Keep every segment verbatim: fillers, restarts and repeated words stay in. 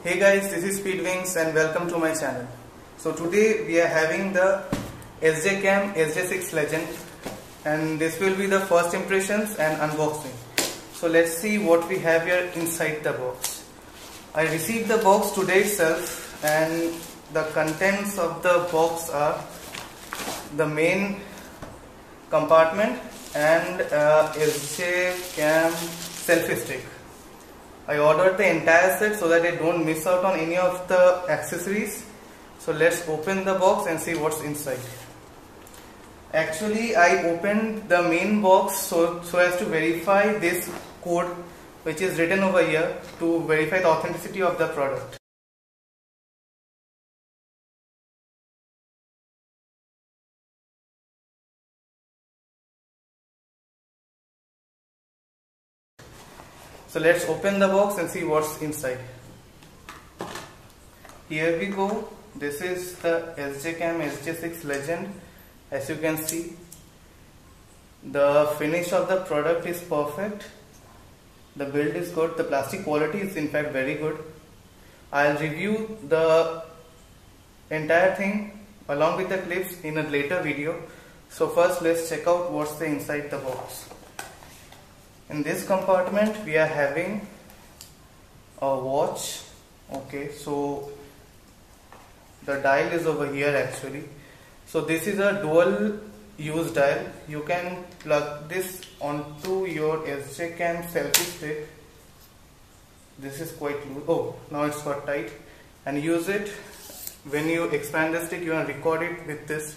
Hey guys, this is Speedwings and welcome to my channel. So today we are having the S J Cam S J six Legend, and this will be the first impressions and unboxing. So let's see what we have here inside the box. I received the box today itself, and the contents of the box are the main compartment and uh, S J Cam selfie stick. I ordered the entire set so that I don't miss out on any of the accessories. So let's open the box and see what's inside. Actually, I opened the main box so, so as to verify this code which is written over here to verify the authenticity of the product. So let's open the box and see what's inside. Here we go. This is the S J Cam S J six Legend. As you can see, the finish of the product is perfect. The build is good. The plastic quality is in fact very good. I'll review the entire thing along with the clips in a later video. So first let's check out what's the inside the box. In this compartment we are having a watch. Okay, so the dial is over here actually. So this is a dual use dial. You can plug this onto your S J Cam selfie stick. This is quite loose. Oh, now it's got tight. And use it when you expand the stick. You can record it with this.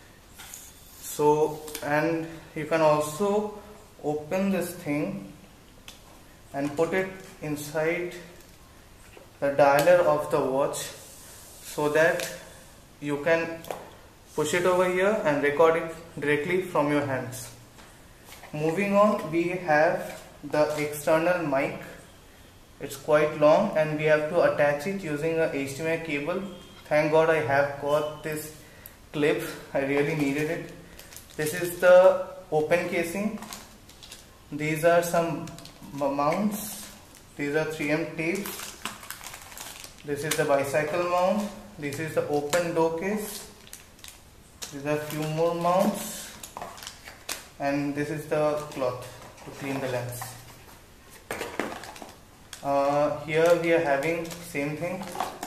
So, and you can also open this thing and put it inside the dialer of the watch so that you can push it over here and record it directly from your hands. Moving on, we have the external mic. It's quite long and we have to attach it using a H D M I cable. Thank God I have got this clip. I really needed it. This is the open casing. These are some mounts. These are three M tapes. This is the bicycle mount. This is the open door case. These are few more mounts. And this is the cloth to clean the lens. Uh, here we are having same thing.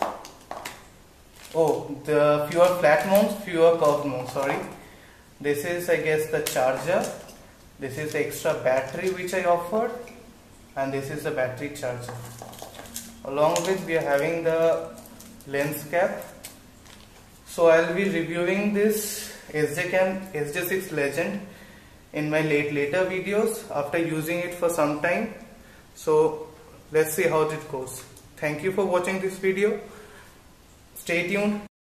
Oh, the fewer flat mounts, fewer curved mounts, sorry. This is, I guess, the charger. This is the extra battery which I offered, and this is the battery charger. Along with we are having the lens cap. So I will be reviewing this S J Cam S J six Legend in my late later videos after using it for some time. So let's see how it goes. Thank you for watching this video. Stay tuned.